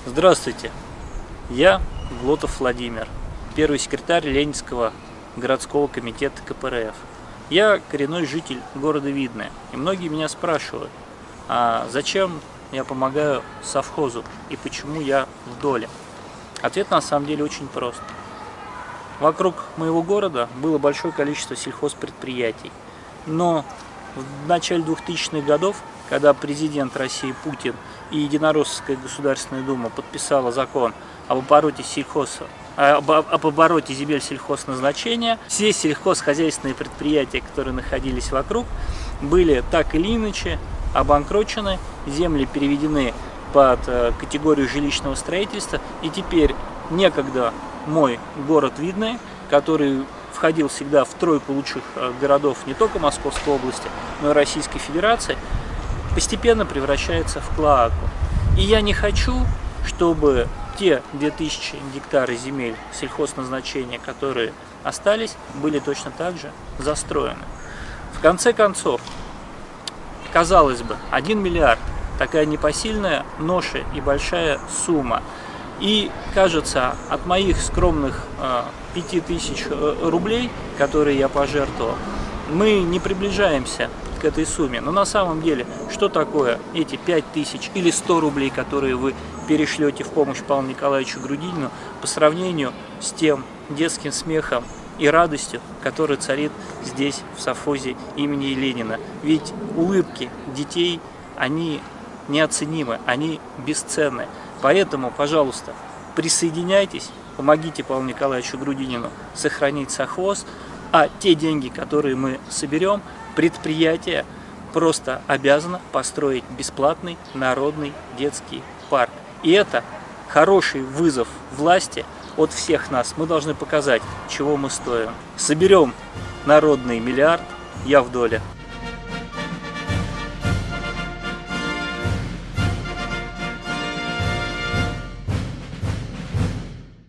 Здравствуйте, я Глотов Владимир, первый секретарь Ленинского городского комитета КПРФ. Я коренной житель города Видное, и многие меня спрашивают, а зачем я помогаю совхозу и почему я в доле? Ответ на самом деле очень прост. Вокруг моего города было большое количество сельхозпредприятий, но в начале 2000-х годов, когда президент России Путин и Единороссская Государственная Дума подписала закон об обороте земель сельхозназначения, все сельхозхозяйственные предприятия, которые находились вокруг, были так или иначе обанкрочены, земли переведены под категорию жилищного строительства, и теперь некогда мой город Видное, который входил всегда в тройку лучших городов не только Московской области, но и Российской Федерации, постепенно превращается в клоаку. И я не хочу, чтобы те 2000 гектаров земель сельхозназначения, которые остались, были точно так же застроены. В конце концов, казалось бы, 1 миллиард, такая непосильная ноша и большая сумма. И кажется, от моих скромных 5000 рублей, которые я пожертвовал, мы не приближаемся к этой сумме. Но на самом деле, что такое эти 5000 или 100 рублей, которые вы перешлете в помощь Павлу Николаевичу Грудинину по сравнению с тем детским смехом и радостью, которая царит здесь, в совхозе имени Ленина? Ведь улыбки детей, они неоценимы, они бесценны. Поэтому, пожалуйста, присоединяйтесь, помогите Павлу Николаевичу Грудинину сохранить совхоз, а те деньги, которые мы соберем, предприятие просто обязано построить бесплатный народный детский парк. И это хороший вызов власти от всех нас. Мы должны показать, чего мы стоим. Соберем народный миллиард, я в доле.